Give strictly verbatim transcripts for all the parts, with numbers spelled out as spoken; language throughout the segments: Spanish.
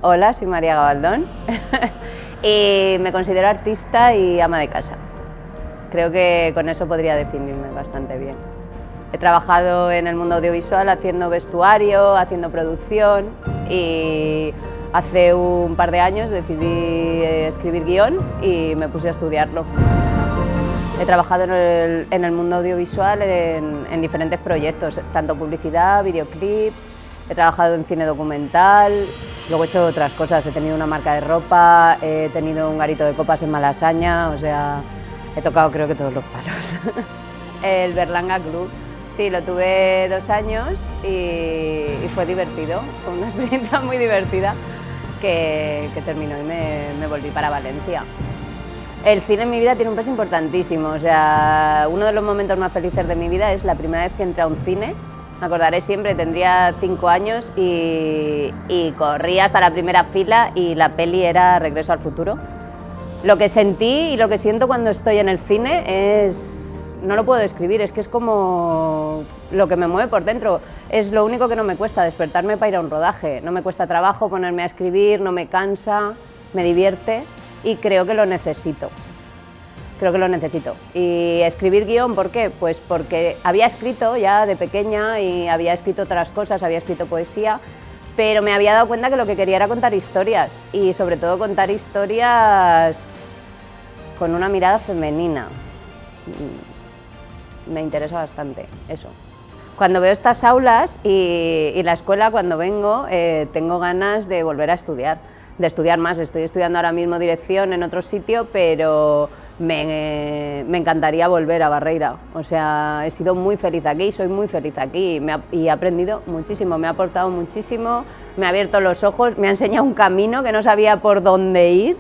Hola, soy María Gabaldón y me considero artista y ama de casa. Creo que con eso podría definirme bastante bien. He trabajado en el mundo audiovisual haciendo vestuario, haciendo producción y hace un par de años decidí escribir guión y me puse a estudiarlo. He trabajado en el, en el mundo audiovisual en, en diferentes proyectos, tanto publicidad, videoclips, he trabajado en cine documental, luego he hecho otras cosas, he tenido una marca de ropa, he tenido un garito de copas en Malasaña, o sea, he tocado creo que todos los palos. El Berlanga Club, sí, lo tuve dos años y, y fue divertido, fue una experiencia muy divertida que, que terminó y me, me volví para Valencia. El cine en mi vida tiene un peso importantísimo, o sea, uno de los momentos más felices de mi vida es la primera vez que entré a un cine. Me acordaré siempre, tendría cinco años y, y corrí hasta la primera fila y la peli era Regreso al futuro. Lo que sentí y lo que siento cuando estoy en el cine es... no lo puedo describir, es que es como lo que me mueve por dentro. Es lo único que no me cuesta, despertarme para ir a un rodaje. No me cuesta trabajo ponerme a escribir, no me cansa, me divierte y creo que lo necesito. Creo que lo necesito. Y escribir guión, ¿por qué? Pues porque había escrito ya de pequeña y había escrito otras cosas, había escrito poesía, pero me había dado cuenta que lo que quería era contar historias y sobre todo contar historias con una mirada femenina. Me interesa bastante eso. Cuando veo estas aulas y, y la escuela, cuando vengo, eh, tengo ganas de volver a estudiar, de estudiar más. Estoy estudiando ahora mismo dirección en otro sitio, pero me, me encantaría volver a Barreira. O sea, he sido muy feliz aquí, soy muy feliz aquí me ha, y he aprendido muchísimo, me ha aportado muchísimo, me ha abierto los ojos, me ha enseñado un camino que no sabía por dónde ir.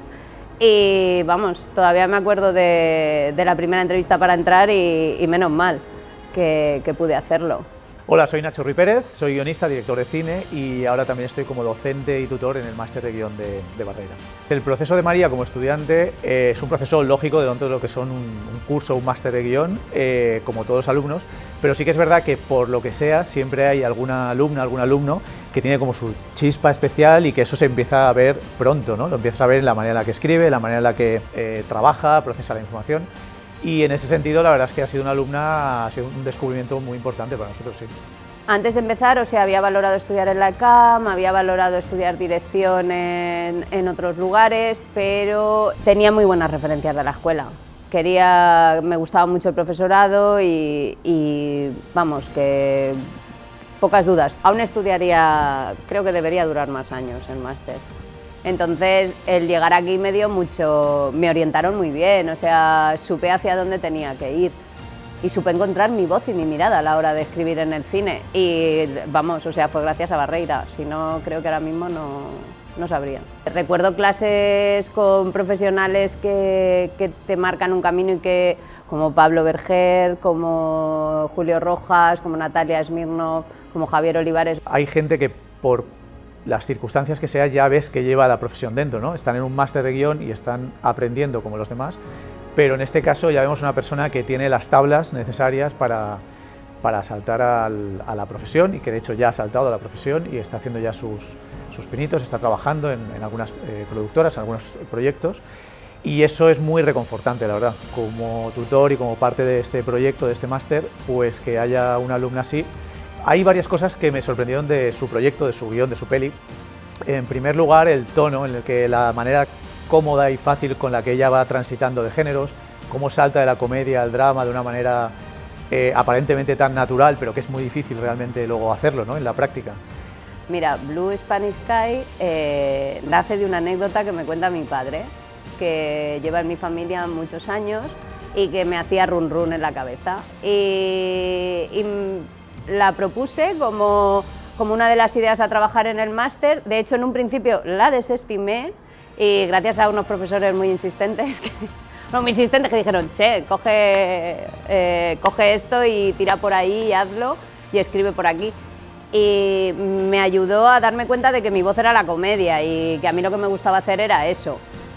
Y vamos, todavía me acuerdo de, de la primera entrevista para entrar y, y menos mal que, que pude hacerlo. Hola, soy Nacho Ruiz Pérez, soy guionista, director de cine y ahora también estoy como docente y tutor en el máster de guión de, de Barreira. El proceso de María como estudiante eh, es un proceso lógico dentro de lo que son un, un curso, un máster de guión, eh, como todos los alumnos, pero sí que es verdad que por lo que sea siempre hay alguna alumna, algún alumno que tiene como su chispa especial y que eso se empieza a ver pronto, ¿no? Lo empiezas a ver en la manera en la que escribe, la manera en la que eh, trabaja, procesa la información. Y en ese sentido, la verdad es que ha sido una alumna, ha sido un descubrimiento muy importante para nosotros, sí. Antes de empezar, o sea, había valorado estudiar en la E C A M, había valorado estudiar dirección en, en otros lugares, pero tenía muy buenas referencias de la escuela. Quería, me gustaba mucho el profesorado y, y vamos, que pocas dudas. Aún estudiaría, creo que debería durar más años el máster. Entonces, el llegar aquí me dio mucho, me orientaron muy bien, o sea, supe hacia dónde tenía que ir y supe encontrar mi voz y mi mirada a la hora de escribir en el cine y vamos, o sea, fue gracias a Barreira, si no, creo que ahora mismo no, no sabría. Recuerdo clases con profesionales que, que te marcan un camino y que, como Pablo Berger, como Julio Rojas, como Natalia Smirnov, como Javier Olivares. Hay gente que por las circunstancias que sea ya ves que lleva la profesión dentro, ¿no? Están en un máster de guión y están aprendiendo como los demás, pero en este caso ya vemos una persona que tiene las tablas necesarias para, para saltar al, a la profesión y que de hecho ya ha saltado a la profesión y está haciendo ya sus, sus pinitos, está trabajando en, en algunas eh, productoras, en algunos proyectos y eso es muy reconfortante, la verdad. Como tutor y como parte de este proyecto, de este máster, pues que haya una alumna así. Hay varias cosas que me sorprendieron de su proyecto, de su guión, de su peli. En primer lugar, el tono, en el que la manera cómoda y fácil con la que ella va transitando de géneros, cómo salta de la comedia al drama de una manera eh, aparentemente tan natural, pero que es muy difícil realmente luego hacerlo, ¿no?, en la práctica. Mira, Blue Spanish Sky eh, nace de una anécdota que me cuenta mi padre, que lleva en mi familia muchos años y que me hacía run run en la cabeza. Y, y la propuse como, como una de las ideas a trabajar en el máster. De hecho, en un principio la desestimé y gracias a unos profesores muy insistentes, que, no, muy insistentes que dijeron, che, coge, eh, coge esto y tira por ahí y hazlo y escribe por aquí. Y me ayudó a darme cuenta de que mi voz era la comedia y que a mí lo que me gustaba hacer era eso.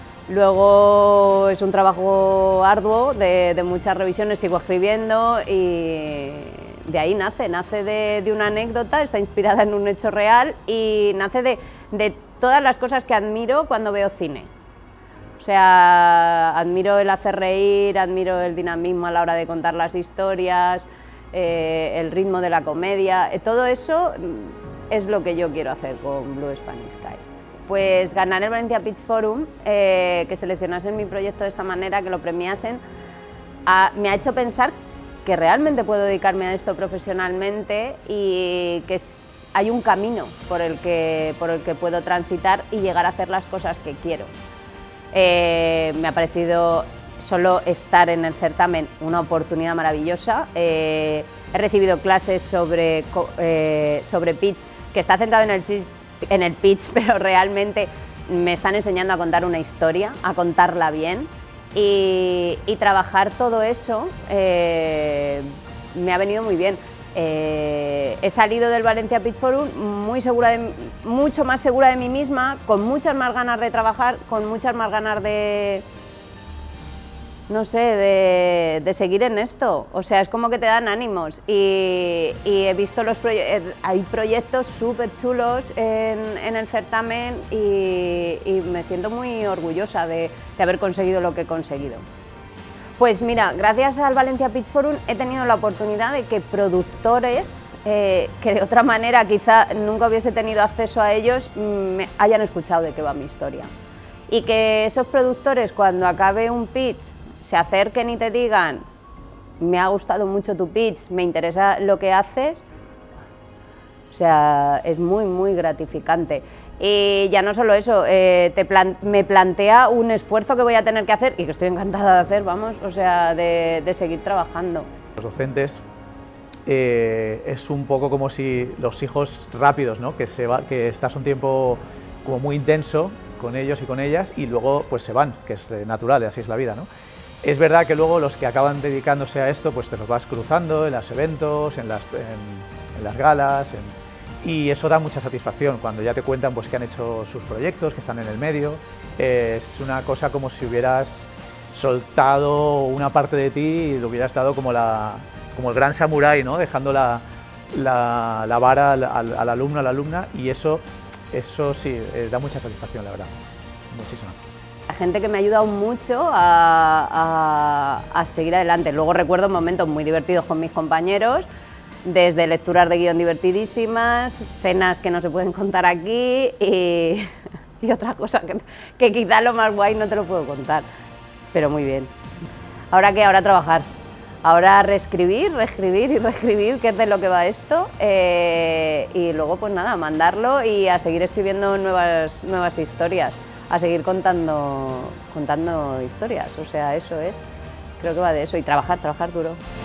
Luego es un trabajo arduo, de, de muchas revisiones, sigo escribiendo y de ahí nace, nace de, de una anécdota, está inspirada en un hecho real y nace de, de todas las cosas que admiro cuando veo cine. O sea, admiro el hacer reír, admiro el dinamismo a la hora de contar las historias, eh, el ritmo de la comedia, eh, todo eso es lo que yo quiero hacer con Blue Spanish Sky. Pues ganar el Valencia Pitch Forum, eh, que seleccionasen mi proyecto de esta manera, que lo premiasen, a, me ha hecho pensar que realmente puedo dedicarme a esto profesionalmente y que hay un camino por el que, por el que puedo transitar y llegar a hacer las cosas que quiero. Eh, me ha parecido solo estar en el certamen una oportunidad maravillosa. Eh, he recibido clases sobre, eh, sobre pitch, que está centrado en el, en el pitch, pero realmente me están enseñando a contar una historia, a contarla bien. Y, y trabajar todo eso eh, me ha venido muy bien. Eh, he salido del Valencia Pitch Forum muy segura de, mucho más segura de mí misma, con muchas más ganas de trabajar, con muchas más ganas de, no sé, de, de seguir en esto. O sea, es como que te dan ánimos y, y he visto los proyectos, hay proyectos súper chulos en, en el certamen y, y me siento muy orgullosa de, de haber conseguido lo que he conseguido. Pues mira, gracias al Valencia Pitch Forum he tenido la oportunidad de que productores, eh, que de otra manera quizá nunca hubiese tenido acceso a ellos, me hayan escuchado de qué va mi historia. Y que esos productores, cuando acabe un pitch, se acerquen y te digan: me ha gustado mucho tu pitch, me interesa lo que haces. O sea, es muy, muy gratificante. Y ya no solo eso, eh, te plan me plantea un esfuerzo que voy a tener que hacer y que estoy encantada de hacer, vamos, o sea, de, de seguir trabajando. Los docentes eh, es un poco como si los hijos rápidos, ¿no? Que, se va, que estás un tiempo como muy intenso con ellos y con ellas y luego pues se van, que es natural, y así es la vida, ¿no? Es verdad que luego los que acaban dedicándose a esto, pues te los vas cruzando en los eventos, en las, en, en las galas, en, y eso da mucha satisfacción cuando ya te cuentan pues, que han hecho sus proyectos, que están en el medio. Es una cosa como si hubieras soltado una parte de ti y lo hubieras dado como, la, como el gran samurái, ¿no? Dejando la, la, la vara al, al, al alumno, a la alumna, y eso, eso sí, eh, da mucha satisfacción, la verdad, muchísima. La gente que me ha ayudado mucho a, a, a seguir adelante. Luego recuerdo momentos muy divertidos con mis compañeros, desde lecturas de guión divertidísimas, cenas que no se pueden contar aquí y, y otra cosa que, que quizá lo más guay no te lo puedo contar, pero muy bien. ¿Ahora qué? Ahora trabajar. Ahora reescribir, reescribir y reescribir, que es de lo que va esto, eh, y luego pues nada, mandarlo y a seguir escribiendo nuevas, nuevas historias, a seguir contando, contando historias, o sea, eso es, creo que va de eso, y trabajar, trabajar duro.